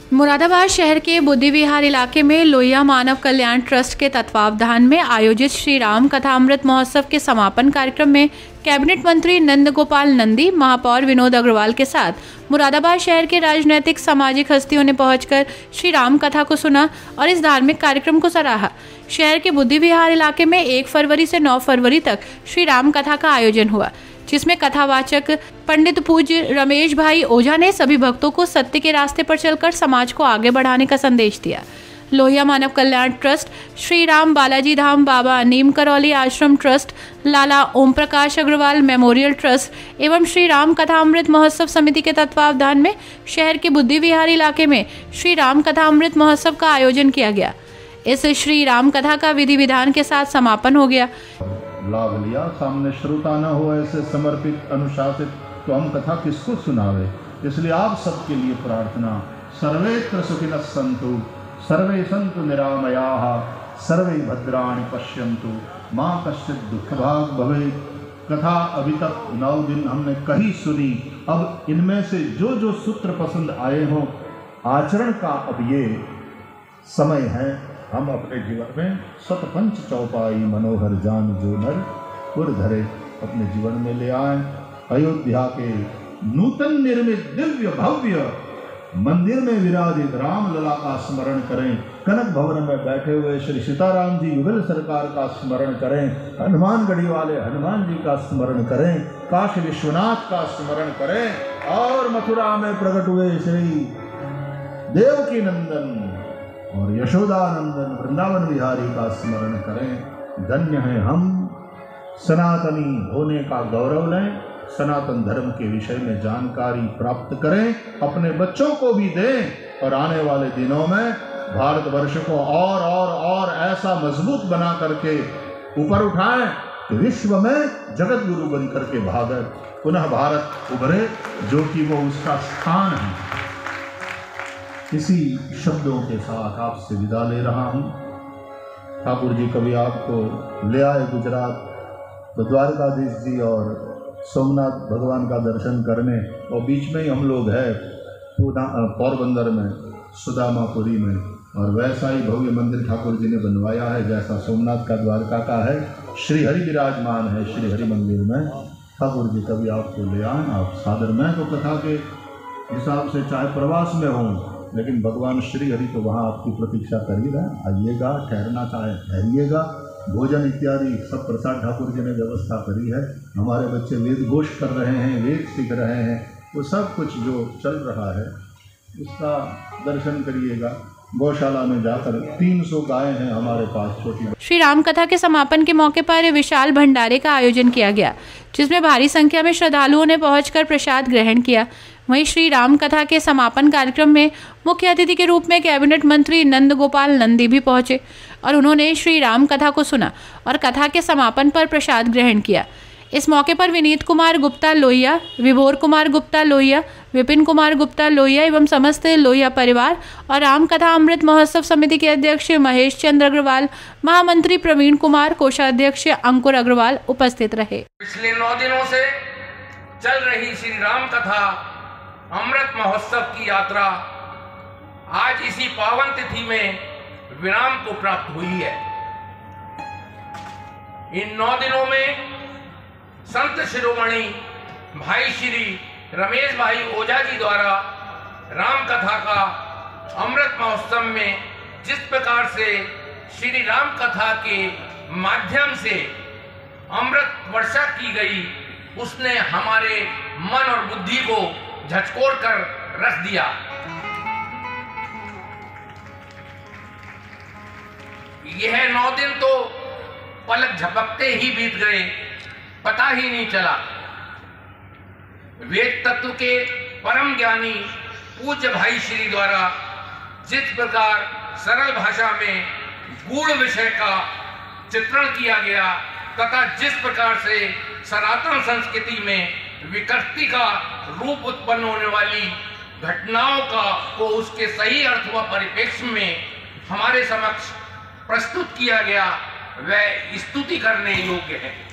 मुरादाबाद शहर के बुद्धि विहार इलाके में लोहिया मानव कल्याण ट्रस्ट के तत्वावधान में आयोजित श्री राम कथा अमृत महोत्सव के समापन कार्यक्रम में कैबिनेट मंत्री नंद गोपाल नंदी, महापौर विनोद अग्रवाल के साथ मुरादाबाद शहर के राजनैतिक सामाजिक हस्तियों ने पहुंचकर श्री राम कथा को सुना और इस धार्मिक कार्यक्रम को सराहा। शहर के बुद्धि विहार इलाके में 1 फरवरी से 9 फरवरी तक श्री राम कथा का आयोजन हुआ, जिसमें कथावाचक पंडित पूज्य रमेश भाई ओझा ने सभी भक्तों को सत्य के रास्ते पर चलकर समाज को आगे बढ़ाने का संदेश दिया। Lohia Manav Kalyan trust, Shri Ram Balaji Dham Baba Neem Karoli Ashram trust, Lala Om Prakash Agarwal memorial trust एवं श्री राम कथा अमृत महोत्सव समिति के तत्वावधान में शहर के बुद्धि विहार इलाके में श्री राम कथा अमृत महोत्सव का आयोजन किया गया। इस श्री राम कथा का विधि विधान के साथ समापन हो गया। लाभ लिया, सामने श्रोता न हो ऐसे समर्पित अनुशासित, तो हम कथा किसको सुनावे। इसलिए आप सबके लिए प्रार्थना, सर्वेत्र सुखिनः सन्तु, सर्वे सन्तु निरामयाः, सर्वे भद्राणि पश्यन्तु, मां कश्चित् दुःखभाग् भवेत्। कथा अभी तक 9 दिन हमने कही सुनी। अब इनमें से जो जो सूत्र पसंद आए हों, आचरण का अब ये समय है। हम अपने जीवन में सतपंच चौपाई मनोहर जान जो नर पुर धरे अपने जीवन में ले आए। अयोध्या के नूतन निर्मित दिव्य भव्य मंदिर में विराजित राम लला का स्मरण करें। कनक भवन में बैठे हुए श्री सीताराम जी युगल सरकार का स्मरण करें। हनुमानगढ़ी वाले हनुमान जी का स्मरण करें। काशी विश्वनाथ का स्मरण करें। और मथुरा में प्रकट हुए श्री देवकी नंदन और यशोदानंदन वृंदावन विहारी का स्मरण करें। धन्य है हम, सनातनी होने का गौरव लें, सनातन धर्म के विषय में जानकारी प्राप्त करें, अपने बच्चों को भी दें और आने वाले दिनों में भारतवर्ष को और ऐसा मजबूत बना करके ऊपर उठाएं कि विश्व में जगत गुरु बन करके भागे, पुनः भारत उभरे जो कि वो उसका स्थान है। इसी शब्दों के साथ आपसे विदा ले रहा हूँ। ठाकुर जी कभी आपको ले आए गुजरात तो द्वारकाधीश जी और सोमनाथ भगवान का दर्शन करने, और बीच में ही हम लोग हैं पोरबंदर में सुदामापुरी में, और वैसा ही भव्य मंदिर ठाकुर जी ने बनवाया है जैसा सोमनाथ का द्वारका का है। श्री हरि विराजमान है श्री हरि मंदिर में। ठाकुर जी कभी आपको ले आए, आप सादर। मैं तो कथा के हिसाब से चाहे प्रवास में हूँ, लेकिन भगवान श्री हरि तो वहाँ आपकी प्रतीक्षा कर ही रहे। आइएगा, ठहरना चाहे ठहरिएगा। भोजन इत्यादि सब प्रसाद ठाकुर जी ने व्यवस्था करी है। हमारे बच्चे वेद घोष कर रहे हैं, वेद सीख रहे हैं, वो सब कुछ जो चल रहा है उसका दर्शन करिएगा। गौशाला में जाकर 300 गायें हैं हमारे पास छोटी। श्री राम कथा के समापन के मौके पर विशाल भंडारे का आयोजन किया गया, जिसमें भारी संख्या में श्रद्धालुओं ने पहुंचकर प्रसाद ग्रहण किया। वहीं श्री राम कथा के समापन कार्यक्रम में मुख्य अतिथि के रूप में कैबिनेट मंत्री नंद गोपाल नंदी भी पहुंचे और उन्होंने श्री राम कथा को सुना और कथा के समापन पर प्रसाद ग्रहण किया। इस मौके पर विनीत कुमार गुप्ता लोहिया, विभोर कुमार गुप्ता लोहिया, विपिन कुमार गुप्ता लोहिया एवं समस्त लोहिया परिवार और राम कथा अमृत महोत्सव समिति के अध्यक्ष महेश चंद्र अग्रवाल, महामंत्री प्रवीण कुमार, कोषाध्यक्ष अंकुर अग्रवाल उपस्थित रहे। पिछले 9 दिनों से चल रही श्री राम कथा अमृत महोत्सव की यात्रा आज इसी पावन तिथि में विराम को प्राप्त हुई है। इन 9 दिनों में संत शिरोमणि भाई श्री रमेश भाई ओझा जी द्वारा राम कथा का अमृत महोत्सव में जिस प्रकार से श्री राम कथा के माध्यम से अमृत वर्षा की गई, उसने हमारे मन और बुद्धि को झकझोर कर रख दिया। यह 9 दिन तो पलक झपकते ही बीत गए, पता ही नहीं चला। वेद तत्व के परम ज्ञानी पूज्य भाई श्री द्वारा जिस प्रकार सरल भाषा में गूढ़ विषय का चित्रण किया गया तथा जिस प्रकार से सनातन संस्कृति में विकृति का रूप उत्पन्न होने वाली घटनाओं को उसके सही अर्थ व परिप्रेक्ष्य में हमारे समक्ष प्रस्तुत किया गया, वह स्तुति करने योग्य है।